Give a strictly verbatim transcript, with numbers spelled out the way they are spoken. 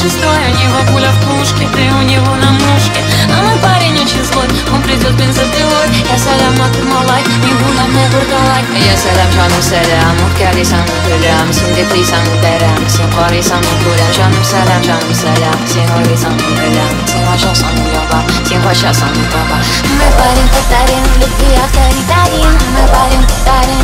большинство, и у него пуля в пушке, ты у него на мушке. А мой парень очень злой, он придет бензопилой. Я салям атырмалай, не буду мне бургалай. Я салям жаным салям, уткали самым гулям. Синдепли самым дарям, синхори самым гулям. Жаным салям, жаным салям, синхори самым гулям. Синхоша самым ёба, синхоша самым баба. Мой парень татарин, в любви авторитарин. Мой парень татарин,